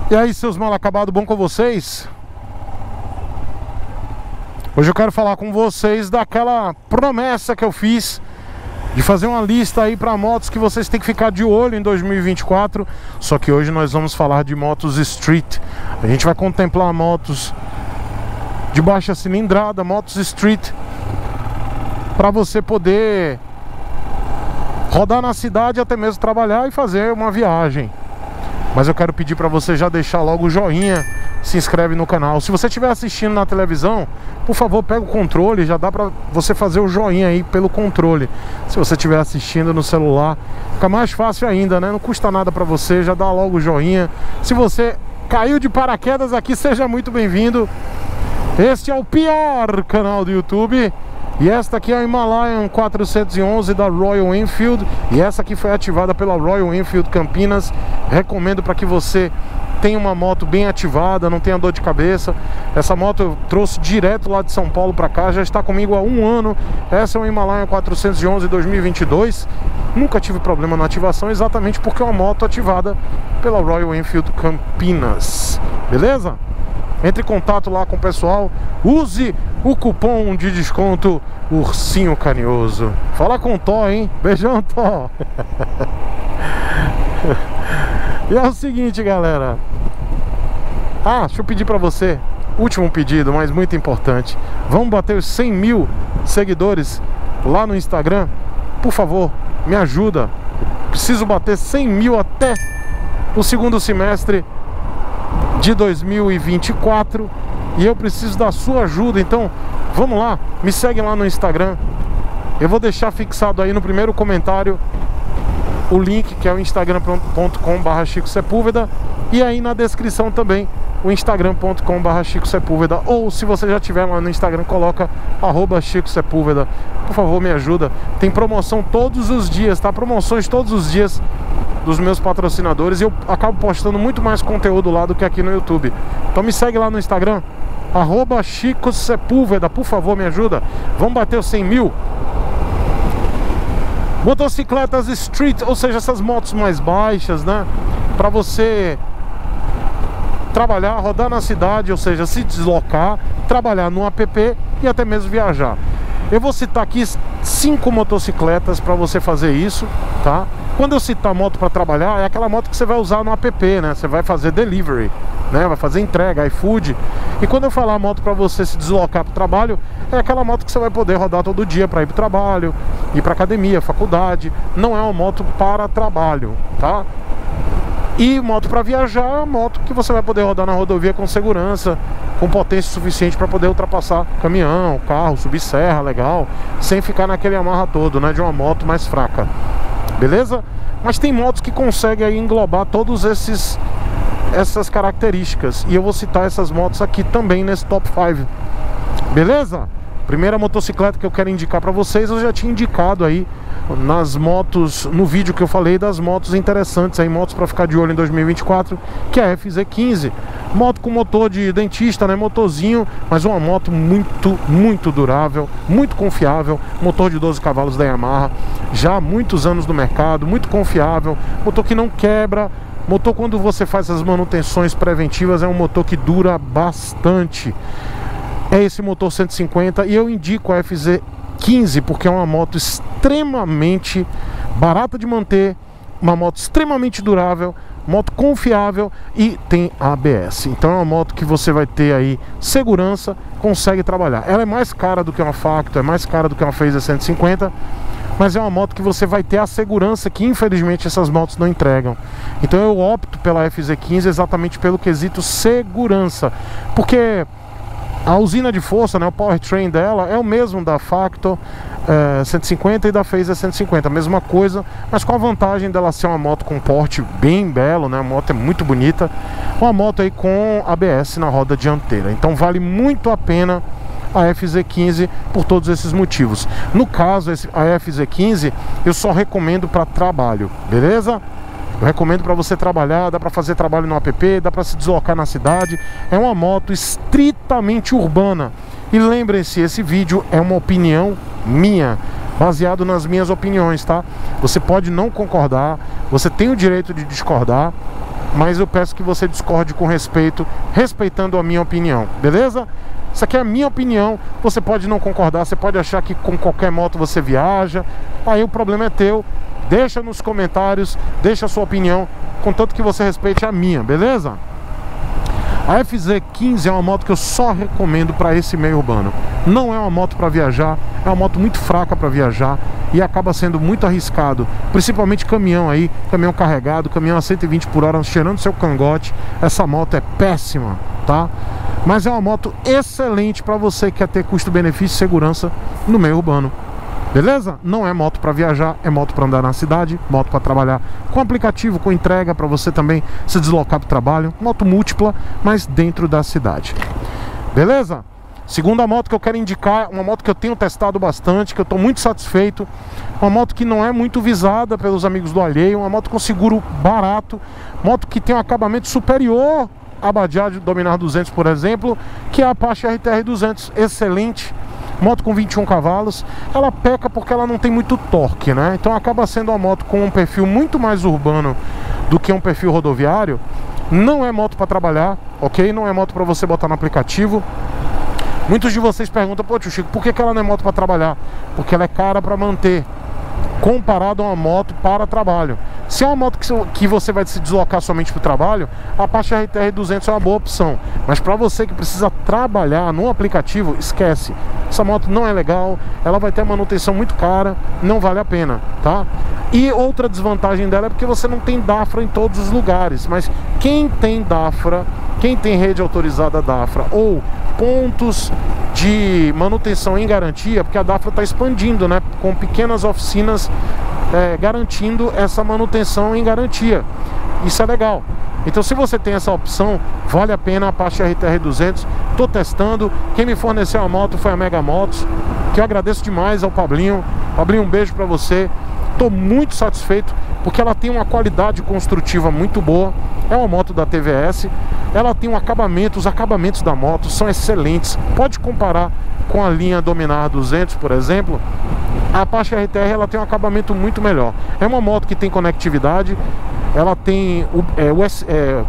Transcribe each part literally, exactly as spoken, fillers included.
E aí, seus mal acabados, bom com vocês? Hoje eu quero falar com vocês daquela promessa que eu fiz de fazer uma lista aí para motos que vocês têm que ficar de olho em dois mil e vinte e quatro. Só que hoje nós vamos falar de motos street. A gente vai contemplar motos de baixa cilindrada, motos street, para você poder rodar na cidade, até mesmo trabalhar e fazer uma viagem. Mas eu quero pedir para você já deixar logo o joinha, se inscreve no canal. Se você estiver assistindo na televisão, por favor, pega o controle, já dá para você fazer o joinha aí pelo controle. Se você estiver assistindo no celular, fica mais fácil ainda, né? Não custa nada para você, já dá logo o joinha. Se você caiu de paraquedas aqui, seja muito bem-vindo. Este é o pior canal do YouTube. E esta aqui é a Himalayan quatrocentos e onze da Royal Enfield. E essa aqui foi ativada pela Royal Enfield Campinas. Recomendo para que você tenha uma moto bem ativada, não tenha dor de cabeça. Essa moto eu trouxe direto lá de São Paulo para cá, já está comigo há um ano. Essa é uma Himalayan quatrocentos e onze dois mil e vinte e dois. Nunca tive problema na ativação, exatamente porque é uma moto ativada pela Royal Enfield Campinas. Beleza? Entre em contato lá com o pessoal. Use o cupom de desconto Ursinho Carinhoso. Fala com o Tó, hein? Beijão, Tó. E é o seguinte, galera. Ah, deixa eu pedir pra você. Último pedido, mas muito importante. Vamos bater os cem mil seguidores lá no Instagram. Por favor, me ajuda. Preciso bater cem mil até o segundo semestre de dois mil e vinte e quatro. E eu preciso da sua ajuda. Então, vamos lá, me segue lá no Instagram. Eu vou deixar fixado aí no primeiro comentário o link, que é o instagram ponto com barra Chico Sepúlveda. E aí na descrição também o instagram ponto com barra Chico Sepúlveda. Ou se você já estiver lá no Instagram, coloca arroba Chico Sepúlveda. Por favor, me ajuda. Tem promoção todos os dias, tá? Promoções todos os dias dos meus patrocinadores. E eu acabo postando muito mais conteúdo lá do que aqui no YouTube. Então me segue lá no Instagram, arroba Chico Sepúlveda. Por favor, me ajuda. Vamos bater os cem mil. Motocicletas street, ou seja, essas motos mais baixas, né? Para você trabalhar, rodar na cidade, ou seja, se deslocar, trabalhar no app e até mesmo viajar. Eu vou citar aqui cinco motocicletas para você fazer isso, tá? Quando eu citar moto para trabalhar, é aquela moto que você vai usar no app, né? Você vai fazer delivery, né? Vai fazer entrega, iFood. E quando eu falar moto para você se deslocar para o trabalho, é aquela moto que você vai poder rodar todo dia para ir para o trabalho, ir para academia, faculdade. Não é uma moto para trabalho, tá? E moto para viajar é uma moto que você vai poder rodar na rodovia com segurança, com potência suficiente para poder ultrapassar caminhão, carro, subir serra, legal, sem ficar naquele amarra todo, né? De uma moto mais fraca. Beleza? Mas tem motos que conseguem aí englobar todos esses essas características, e eu vou citar essas motos aqui também nesse top cinco. Beleza? Primeira motocicleta que eu quero indicar para vocês, eu já tinha indicado aí nas motos, no vídeo que eu falei das motos interessantes aí, motos para ficar de olho em dois mil e vinte e quatro, que é a F Z quinze. Moto com motor de dentista, né, motorzinho, mas uma moto muito, muito durável, muito confiável, motor de doze cavalos da Yamaha, já há muitos anos no mercado, muito confiável, motor que não quebra, motor quando você faz as manutenções preventivas, é um motor que dura bastante. É esse motor cento e cinquenta, e eu indico a F Z quinze porque é uma moto extremamente barata de manter, uma moto extremamente durável, moto confiável e tem A B S. Então é uma moto que você vai ter aí segurança, consegue trabalhar. Ela é mais cara do que uma Facto, é mais cara do que uma Phaser cento e cinquenta, mas é uma moto que você vai ter a segurança que infelizmente essas motos não entregam. Então eu opto pela F Z quinze exatamente pelo quesito segurança, porque a usina de força, né, o powertrain dela é o mesmo da Factor é, cento e cinquenta e da Phaser cento e cinquenta, a mesma coisa, mas com a vantagem dela ser uma moto com porte bem belo, né, a moto é muito bonita, uma moto aí com A B S na roda dianteira. Então vale muito a pena a F Z quinze por todos esses motivos. No caso, a F Z quinze eu só recomendo para trabalho, beleza? Eu recomendo para você trabalhar, dá para fazer trabalho no app, dá para se deslocar na cidade. É uma moto estritamente urbana. E lembrem-se, esse vídeo é uma opinião minha, baseado nas minhas opiniões, tá? Você pode não concordar, você tem o direito de discordar, mas eu peço que você discorde com respeito, respeitando a minha opinião, beleza? Isso aqui é a minha opinião, você pode não concordar, você pode achar que com qualquer moto você viaja, aí o problema é teu. Deixa nos comentários, deixa a sua opinião, contanto que você respeite a minha, beleza? A F Z quinze é uma moto que eu só recomendo para esse meio urbano. Não é uma moto para viajar, é uma moto muito fraca para viajar e acaba sendo muito arriscado, principalmente caminhão aí, caminhão carregado, caminhão a cento e vinte por hora, cheirando seu cangote. Essa moto é péssima, tá? Mas é uma moto excelente para você que quer ter custo-benefício e segurança no meio urbano. Beleza? Não é moto para viajar, é moto para andar na cidade, moto para trabalhar com aplicativo, com entrega, para você também se deslocar para o trabalho. Moto múltipla, mas dentro da cidade. Beleza? Segunda moto que eu quero indicar, uma moto que eu tenho testado bastante, que eu estou muito satisfeito. Uma moto que não é muito visada pelos amigos do alheio, uma moto com seguro barato, moto que tem um acabamento superior à Bajaj Dominar duzentos, por exemplo, que é a Apache R T R duzentos, excelente. Moto com vinte e um cavalos, ela peca porque ela não tem muito torque, né? Então acaba sendo uma moto com um perfil muito mais urbano do que um perfil rodoviário. Não é moto para trabalhar, ok? Não é moto para você botar no aplicativo. Muitos de vocês perguntam, pô tio Chico, por que que ela não é moto para trabalhar? Porque ela é cara para manter, comparado a uma moto para trabalho. Se é uma moto que você vai se deslocar somente para o trabalho, a Apache R T R duzentos é uma boa opção. Mas para você que precisa trabalhar no aplicativo, esquece. Essa moto não é legal, ela vai ter manutenção muito cara, não vale a pena, tá? E outra desvantagem dela é porque você não tem Dafra em todos os lugares. Mas quem tem Dafra, quem tem rede autorizada Dafra ou pontos de manutenção em garantia, porque a Dafra está expandindo, né? Com pequenas oficinas É, garantindo essa manutenção em garantia. Isso é legal. Então se você tem essa opção, vale a pena a Apache R T R duzentos. Tô testando. Quem me forneceu a moto foi a Mega Motos, que eu agradeço demais ao Pablinho. Pablinho, um beijo pra você. Tô muito satisfeito porque ela tem uma qualidade construtiva muito boa. É uma moto da T V S. Ela tem um acabamento, os acabamentos da moto são excelentes. Pode comparar com a linha Dominar duzentos, por exemplo. A Apache R T R ela tem um acabamento muito melhor. É uma moto que tem conectividade, ela tem o, é, o, é,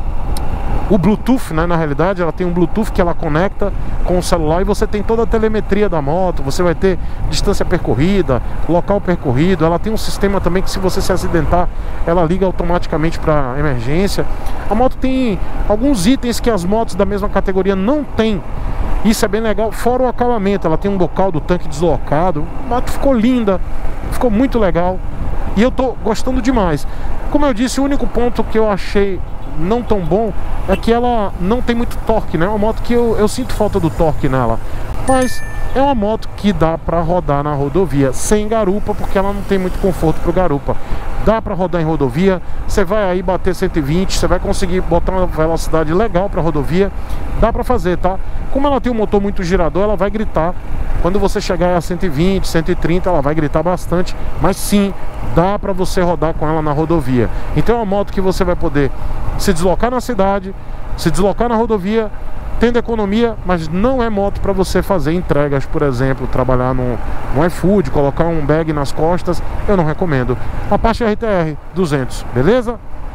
o Bluetooth, né, na realidade, ela tem um Bluetooth que ela conecta com o celular e você tem toda a telemetria da moto, você vai ter distância percorrida, local percorrido, ela tem um sistema também que se você se acidentar, ela liga automaticamente para emergência. A moto tem alguns itens que as motos da mesma categoria não têm. Isso é bem legal, fora o acabamento, ela tem um bocal do tanque deslocado. A moto ficou linda, ficou muito legal e eu tô gostando demais. Como eu disse, o único ponto que eu achei não tão bom é que ela não tem muito torque, né? É uma moto que eu, eu sinto falta do torque nela, mas é uma moto que dá para rodar na rodovia sem garupa, porque ela não tem muito conforto pro garupa. Dá para rodar em rodovia, você vai aí bater cento e vinte, você vai conseguir botar uma velocidade legal para rodovia, dá para fazer, tá? Como ela tem um motor muito girador, ela vai gritar. Quando você chegar a cento e vinte, cento e trinta, ela vai gritar bastante, mas sim, dá para você rodar com ela na rodovia. Então é uma moto que você vai poder se deslocar na cidade, se deslocar na rodovia, tendo economia, mas não é moto para você fazer entregas, por exemplo, trabalhar no, no iFood, colocar um bag nas costas, eu não recomendo. Apache R T R duzentos, beleza?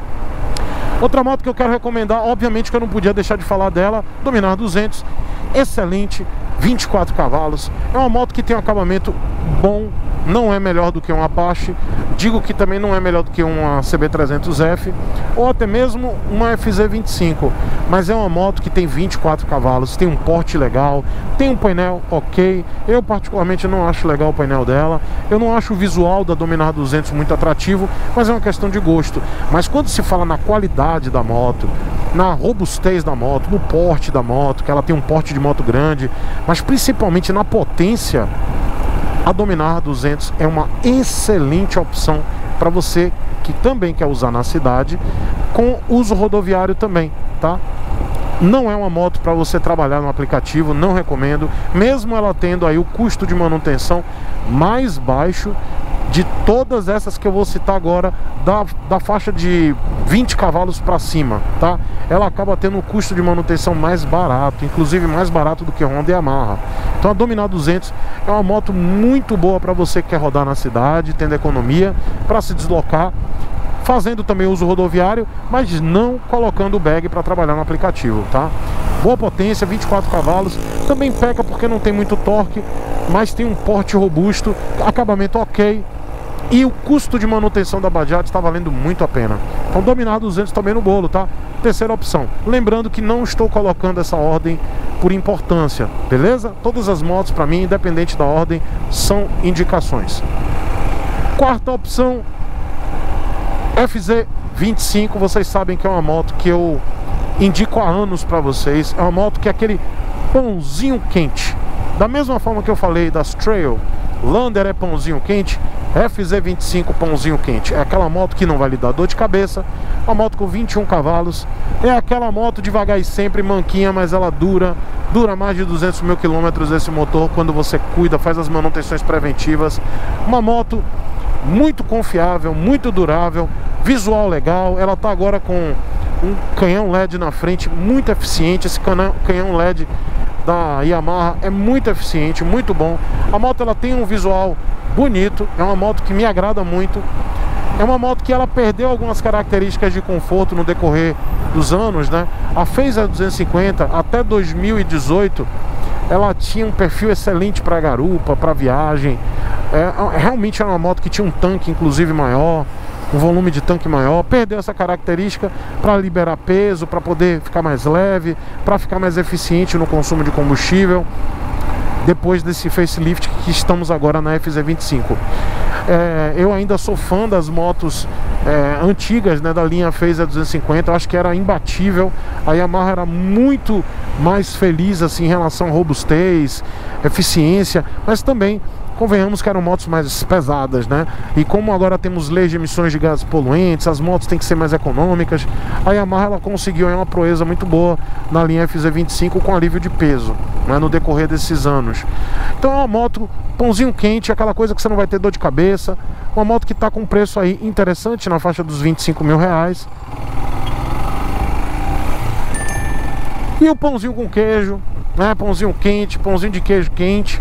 Outra moto que eu quero recomendar, obviamente que eu não podia deixar de falar dela, Dominar duzentos, excelente, vinte e quatro cavalos, é uma moto que tem um acabamento bom, não é melhor do que um Apache, digo que também não é melhor do que uma C B trezentos F ou até mesmo uma F Z vinte e cinco, mas é uma moto que tem vinte e quatro cavalos, tem um porte legal, tem um painel ok. Eu particularmente não acho legal o painel dela, eu não acho o visual da Dominar duzentos muito atrativo, mas é uma questão de gosto. Mas quando se fala na qualidade da moto, na robustez da moto, no porte da moto, que ela tem um porte de moto grande, mas principalmente na potência, a Dominar duzentos é uma excelente opção para você que também quer usar na cidade, com uso rodoviário também, tá? Não é uma moto para você trabalhar no aplicativo, não recomendo, mesmo ela tendo aí o custo de manutenção mais baixo de todas essas que eu vou citar agora, da, da faixa de vinte cavalos para cima, tá? Ela acaba tendo um custo de manutenção mais barato, inclusive mais barato do que Honda e Yamaha. Então a Dominar duzentos é uma moto muito boa para você que quer rodar na cidade, tendo economia, para se deslocar. fazendo também uso rodoviário, mas não colocando o bag para trabalhar no aplicativo, tá? Boa potência, vinte e quatro cavalos, também peca porque não tem muito torque, mas tem um porte robusto, acabamento ok, e o custo de manutenção da Bajaj está valendo muito a pena. Então Dominar duzentos também no bolo, tá? Terceira opção. Lembrando que não estou colocando essa ordem por importância, beleza? Todas as motos para mim, independente da ordem, são indicações. Quarta opção, F Z vinte e cinco. Vocês sabem que é uma moto que eu indico há anos para vocês. É uma moto que é aquele pãozinho quente. Da mesma forma que eu falei das Trail, Lander é pãozinho quente, F Z vinte e cinco pãozinho quente. É aquela moto que não vai lhe dar dor de cabeça, uma moto com vinte e um cavalos. É aquela moto devagar e sempre, manquinha, mas ela dura Dura mais de duzentos mil quilômetros esse motor quando você cuida, faz as manutenções preventivas. Uma moto muito confiável, muito durável, visual legal. Ela tá agora com um canhão L E D na frente muito eficiente. Esse canhão L E D da Yamaha é muito eficiente, muito bom. A moto ela tem um visual bonito, é uma moto que me agrada muito. É uma moto que ela perdeu algumas características de conforto no decorrer dos anos, né? A Phaser duzentos e cinquenta até dois mil e dezoito ela tinha um perfil excelente para garupa, para viagem. É, realmente era uma moto que tinha um tanque inclusive maior, um volume de tanque maior. Perdeu essa característica para liberar peso, para poder ficar mais leve, para ficar mais eficiente no consumo de combustível, depois desse facelift que estamos agora na F Z vinte e cinco. É, eu ainda sou fã das motos é, antigas, né, da linha Phaser duzentos e cinquenta. Eu acho que era imbatível. A Yamaha era muito mais feliz assim, em relação a robustez, eficiência, mas também convenhamos que eram motos mais pesadas, né? E como agora temos leis de emissões de gases poluentes, as motos têm que ser mais econômicas. A Yamaha ela conseguiu uma proeza muito boa na linha F Z vinte e cinco com alívio de peso, né, no decorrer desses anos. Então é uma moto pãozinho quente, aquela coisa que você não vai ter dor de cabeça. Uma moto que está com um preço aí interessante, na faixa dos vinte e cinco mil reais. E o pãozinho com queijo, né? Pãozinho quente, pãozinho de queijo quente.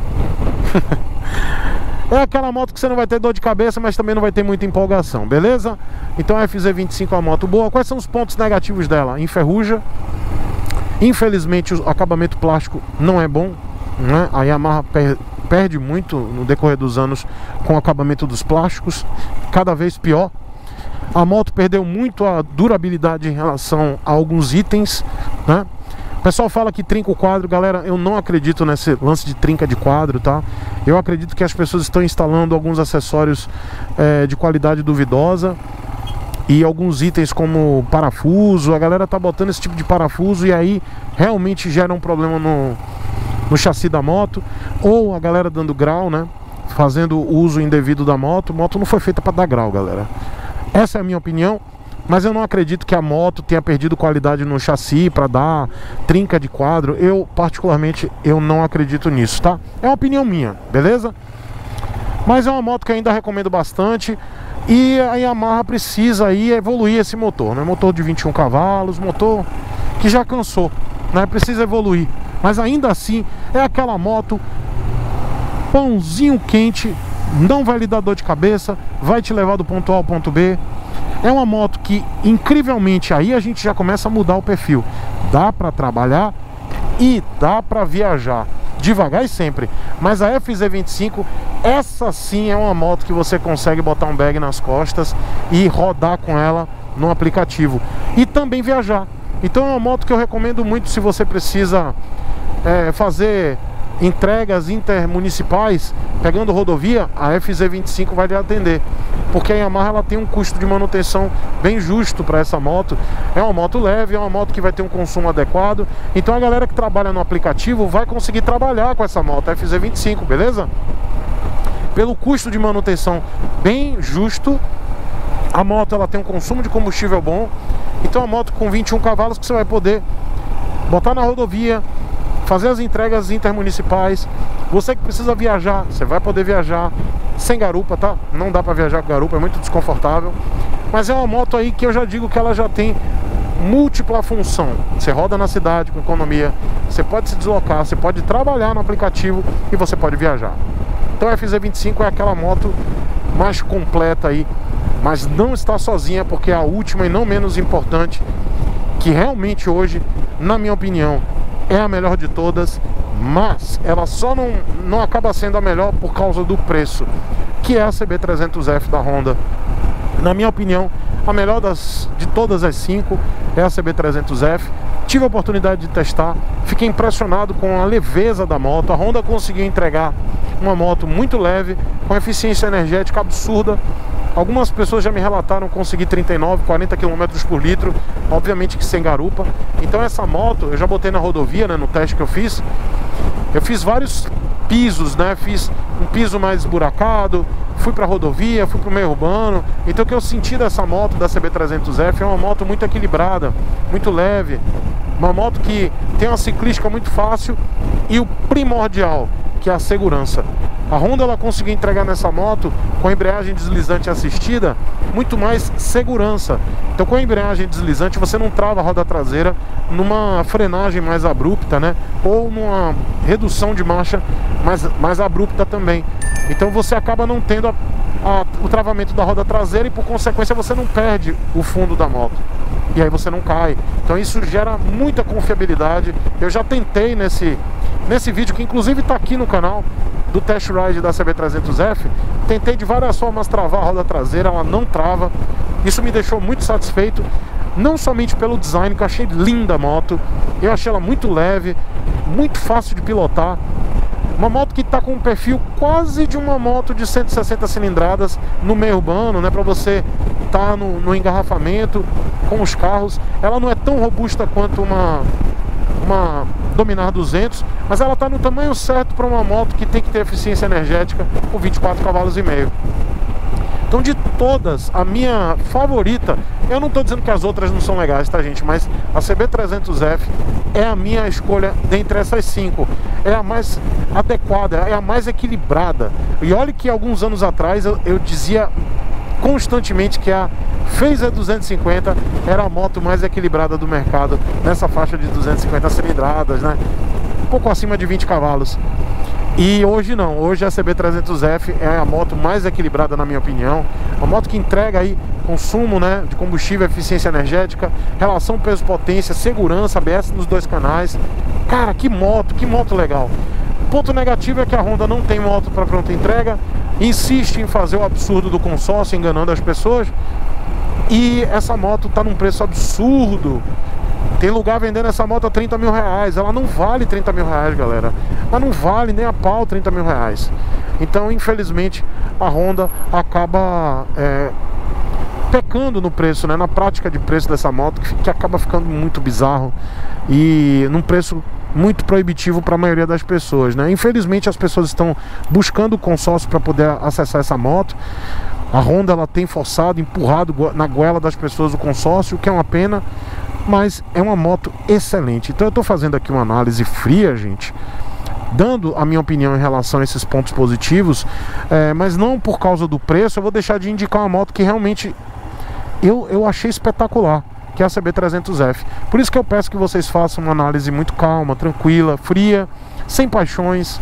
É aquela moto que você não vai ter dor de cabeça, mas também não vai ter muita empolgação, beleza? Então a F Z vinte e cinco é uma moto boa. Quais são os pontos negativos dela? Enferruja. Infelizmente o acabamento plástico não é bom, né? A Yamaha per perde muito no decorrer dos anos com o acabamento dos plásticos, cada vez pior. A moto perdeu muito a durabilidade em relação a alguns itens, né? O pessoal fala que trinca o quadro. Galera, eu não acredito nesse lance de trinca de quadro, tá? Eu acredito que as pessoas estão instalando alguns acessórios é, de qualidade duvidosa e alguns itens como parafuso. A galera tá botando esse tipo de parafuso e aí realmente gera um problema no, no chassi da moto. Ou a galera dando grau, né? Fazendo uso indevido da moto. A moto não foi feita para dar grau, galera. Essa é a minha opinião. Mas eu não acredito que a moto tenha perdido qualidade no chassi para dar trinca de quadro. Eu, particularmente, eu não acredito nisso, tá? É uma opinião minha, beleza? Mas é uma moto que eu ainda recomendo bastante. E a Yamaha precisa aí evoluir esse motor, né? Motor de vinte e um cavalos, motor que já cansou, né? Precisa evoluir. Mas ainda assim, é aquela moto pãozinho quente, não vai lhe dar dor de cabeça, vai te levar do ponto A ao ponto B. É uma moto que, incrivelmente, aí a gente já começa a mudar o perfil. Dá para trabalhar e dá para viajar, devagar e sempre. Mas a F Z vinte e cinco, essa sim é uma moto que você consegue botar um bag nas costas e rodar com ela no aplicativo. E também viajar. Então é uma moto que eu recomendo muito se você precisa é, fazer entregas intermunicipais pegando rodovia. A F Z vinte e cinco vai lhe atender, porque a Yamaha ela tem um custo de manutenção bem justo para essa moto. É uma moto leve, é uma moto que vai ter um consumo adequado. Então a galera que trabalha no aplicativo vai conseguir trabalhar com essa moto F Z vinte e cinco, beleza? Pelo custo de manutenção bem justo, a moto ela tem um consumo de combustível bom. Então a moto com vinte e um cavalos que você vai poder botar na rodovia, fazer as entregas intermunicipais. Você que precisa viajar, você vai poder viajar sem garupa, tá? Não dá pra viajar com garupa, é muito desconfortável. Mas é uma moto aí que eu já digo que ela já tem múltipla função. Você roda na cidade com economia, você pode se deslocar, você pode trabalhar no aplicativo e você pode viajar. Então a F Z vinte e cinco é aquela moto mais completa aí mas não está sozinha, porque é a última e não menos importante, que realmente hoje, na minha opinião, é a melhor de todas, mas ela só não, não acaba sendo a melhor por causa do preço, que é a C B trezentos F da Honda. Na minha opinião, a melhor das, de todas as cinco é a C B trezentos F. Tive a oportunidade de testar, fiquei impressionado com a leveza da moto. A Honda conseguiu entregar uma moto muito leve, com eficiência energética absurda. Algumas pessoas já me relataram conseguir trinta e nove, quarenta quilômetros por litro, obviamente que sem garupa. Então essa moto, eu já botei na rodovia, né, no teste que eu fiz. Eu fiz vários pisos, né, fiz um piso mais esburacado, fui para rodovia, fui para o meio urbano. Então o que eu senti dessa moto, da C B trezentos F, é uma moto muito equilibrada, muito leve. Uma moto que tem uma ciclística muito fácil e o primordial, que é a segurança. A Honda ela conseguiu entregar nessa moto, com a embreagem deslizante assistida, muito mais segurança. Então com a embreagem deslizante você não trava a roda traseira numa frenagem mais abrupta, né? Ou numa redução de marcha mais, mais abrupta também. Então você acaba não tendo a, a, o travamento da roda traseira e por consequência você não perde o fundo da moto. E aí você não cai. Então isso gera muita confiabilidade. Eu já tentei nesse, nesse vídeo, que inclusive está aqui no canal, do test ride da C B trezentos F, tentei de várias formas travar a roda traseira, ela não trava. Isso me deixou muito satisfeito, não somente pelo design, que eu achei linda a moto, eu achei ela muito leve, muito fácil de pilotar. Uma moto que está com um perfil quase de uma moto de cento e sessenta cilindradas no meio urbano, né? Para você estar tá no, no engarrafamento com os carros. Ela não é tão robusta quanto uma, uma Dominar duzentos, mas ela está no tamanho certo para uma moto que tem que ter eficiência energética com vinte e quatro cavalos e meio. Então, de todas, a minha favorita, eu não estou dizendo que as outras não são legais, tá, gente? Mas a C B trezentos F é a minha escolha dentre essas cinco. É a mais adequada, é a mais equilibrada. E olha que alguns anos atrás eu, eu dizia constantemente que a Phaser duzentos e cinquenta era a moto mais equilibrada do mercado, nessa faixa de duzentas e cinquenta cilindradas, né? Um pouco acima de vinte cavalos. E hoje não, hoje a C B trezentos F é a moto mais equilibrada, na minha opinião. Uma moto que entrega aí consumo, né, de combustível, eficiência energética, relação peso-potência, segurança, A B S nos dois canais. Cara, que moto, que moto legal. O ponto negativo é que a Honda não tem moto para pronta entrega, insiste em fazer o absurdo do consórcio, enganando as pessoas. E essa moto tá num preço absurdo. Tem lugar vendendo essa moto a trinta mil reais. Ela não vale trinta mil reais, galera. Ela não vale nem a pau trinta mil reais. Então, infelizmente, a Honda acaba é, pecando no preço, né? Na prática de preço dessa moto, que, que acaba ficando muito bizarro e num preço muito proibitivo para a maioria das pessoas, né? Infelizmente, as pessoas estão buscando o consórcio para poder acessar essa moto. A Honda ela tem forçado, empurrado na goela das pessoas o consórcio, o que é uma pena, mas é uma moto excelente. Então eu estou fazendo aqui uma análise fria, gente, dando a minha opinião em relação a esses pontos positivos, é, mas não por causa do preço. Eu vou deixar de indicar uma moto que realmente eu, eu achei espetacular, que é a C B trezentos F. Por isso que eu peço que vocês façam uma análise muito calma, tranquila, fria, sem paixões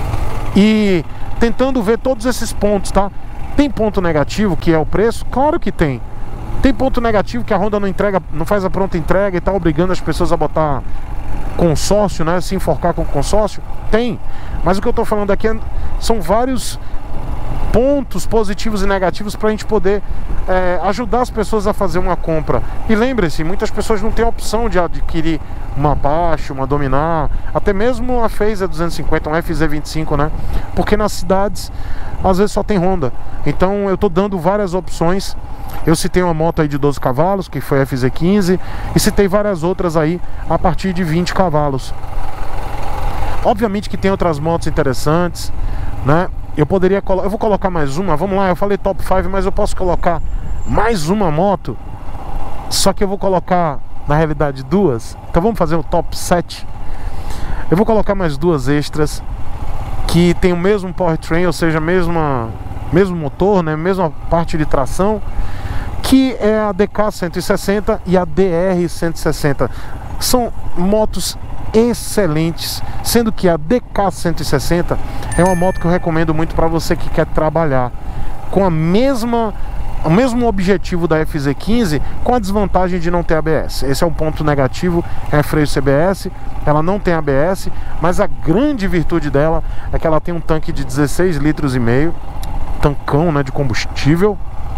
e tentando ver todos esses pontos, tá? Tem ponto negativo, que é o preço? Claro que tem. Tem ponto negativo, que a Honda não entrega, não faz a pronta entrega e tá obrigando as pessoas a botar consórcio, né? Se enforcar com consórcio? Tem. Mas o que eu tô falando aqui é, são vários pontos positivos e negativos para a gente poder é, ajudar as pessoas a fazer uma compra. E lembre-se, muitas pessoas não têm a opção de adquirir uma Apache, uma Dominar, até mesmo a Phaser duzentos e cinquenta, um F Z vinte e cinco, né? Porque nas cidades às vezes só tem Honda. Então eu tô dando várias opções. Eu citei uma moto aí de doze cavalos, que foi a F Z quinze, e citei várias outras aí a partir de vinte cavalos. Obviamente que tem outras motos interessantes, né? Eu poderia colocar, eu vou colocar mais uma, vamos lá, eu falei top cinco, mas eu posso colocar mais uma moto, só que eu vou colocar, na realidade, duas. Então vamos fazer um top sete. Eu vou colocar mais duas extras que tem o mesmo powertrain, ou seja, mesma, mesmo motor, né, mesma parte de tração, que é a D K cento e sessenta e a D R cento e sessenta. São motos excelentes, sendo que a D K cento e sessenta é uma moto que eu recomendo muito para você que quer trabalhar com a mesma o mesmo objetivo da F Z quinze, com a desvantagem de não ter A B S. Esse é um ponto negativo, é freio C B S, ela não tem A B S, mas a grande virtude dela é que ela tem um tanque de dezesseis litros e meio, tancão, né, de combustível.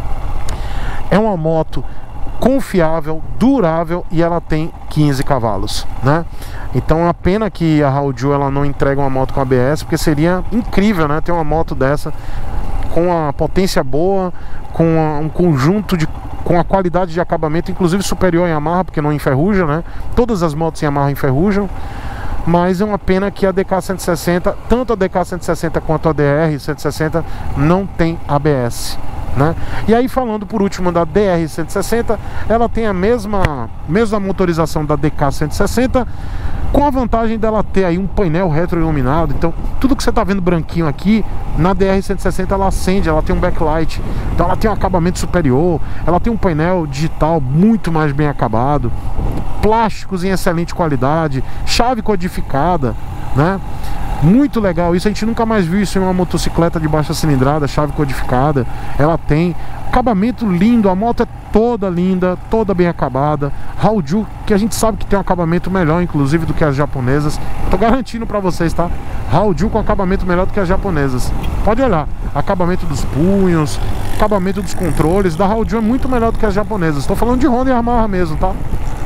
É uma moto confiável, durável e ela tem quinze cavalos, né? Então é uma pena que a Hauju ela não entrega uma moto com A B S, porque seria incrível, né, ter uma moto dessa com a potência boa, com a, um conjunto de com a qualidade de acabamento inclusive superior em Yamaha, porque não enferruja, né? Todas as motos em Yamaha enferrujam. Mas é uma pena que a D K cento e sessenta, tanto a D K cento e sessenta quanto a D R cento e sessenta não tem A B S, né? E aí, falando por último da D R cento e sessenta, ela tem a mesma, mesma motorização da D K cento e sessenta, com a vantagem dela ter aí um painel retroiluminado. Então tudo que você está vendo branquinho aqui, na D R cento e sessenta ela acende, ela tem um backlight, então ela tem um acabamento superior, ela tem um painel digital muito mais bem acabado, plásticos em excelente qualidade, chave codificada, né? Muito legal isso, a gente nunca mais viu isso em uma motocicleta de baixa cilindrada, chave codificada. Ela tem acabamento lindo, a moto é toda linda, toda bem acabada. Hauju, que a gente sabe que tem um acabamento melhor, inclusive, do que as japonesas. Tô garantindo pra vocês, tá? Hauju com acabamento melhor do que as japonesas. Pode olhar, acabamento dos punhos, acabamento dos controles da Hauju é muito melhor do que as japonesas. Tô falando de Honda e Yamaha mesmo, tá?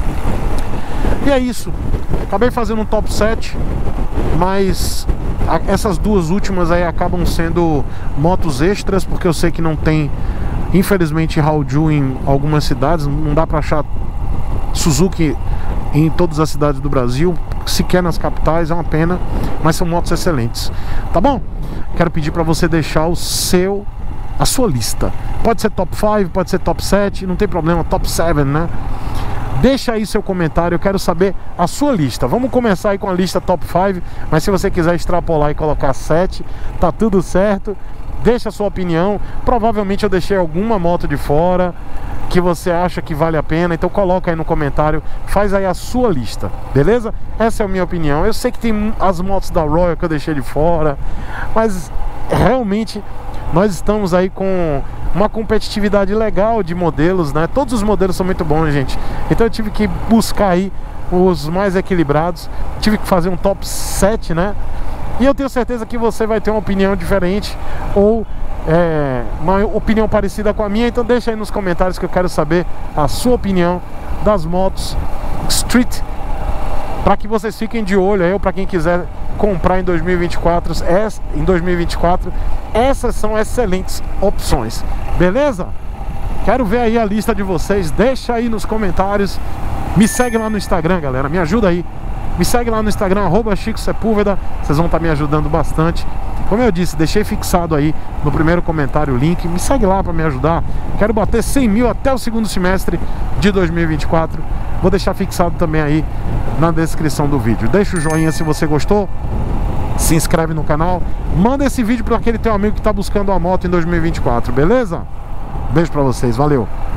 E é isso. Acabei fazendo um top sete, mas a, essas duas últimas aí acabam sendo motos extras, porque eu sei que não tem, infelizmente, Hauju em algumas cidades. Não dá pra achar Suzuki em todas as cidades do Brasil, sequer nas capitais, é uma pena, mas são motos excelentes, tá bom? Quero pedir pra você deixar o seu, a sua lista. Pode ser top cinco, pode ser top sete, não tem problema, top sete, né? Deixa aí seu comentário, eu quero saber a sua lista. Vamos começar aí com a lista top cinco, mas se você quiser extrapolar e colocar sete, tá tudo certo. Deixa a sua opinião. Provavelmente eu deixei alguma moto de fora que você acha que vale a pena, então coloca aí no comentário, faz aí a sua lista, beleza? Essa é a minha opinião. Eu sei que tem as motos da Royal que eu deixei de fora, mas realmente nós estamos aí com uma competitividade legal de modelos, né? Todos os modelos são muito bons, gente. Então eu tive que buscar aí os mais equilibrados, tive que fazer um top sete, né? E eu tenho certeza que você vai ter uma opinião diferente ou é, uma opinião parecida com a minha. Então deixa aí nos comentários que eu quero saber a sua opinião das motos Street, para que vocês fiquem de olho aí, ou para quem quiser comprar em dois mil e vinte e quatro, em dois mil e vinte e quatro, essas são excelentes opções, beleza? Quero ver aí a lista de vocês, deixa aí nos comentários, me segue lá no Instagram, galera, me ajuda aí, me segue lá no Instagram, arroba Chico Sepúlveda, vocês vão estar me ajudando bastante. Como eu disse, deixei fixado aí no primeiro comentário o link, me segue lá para me ajudar. Quero bater cem mil até o segundo semestre de dois mil e vinte e quatro. Vou deixar fixado também aí na descrição do vídeo. Deixa o joinha se você gostou, se inscreve no canal, manda esse vídeo para aquele teu amigo que está buscando uma moto em dois mil e vinte e quatro, beleza? Beijo para vocês, valeu!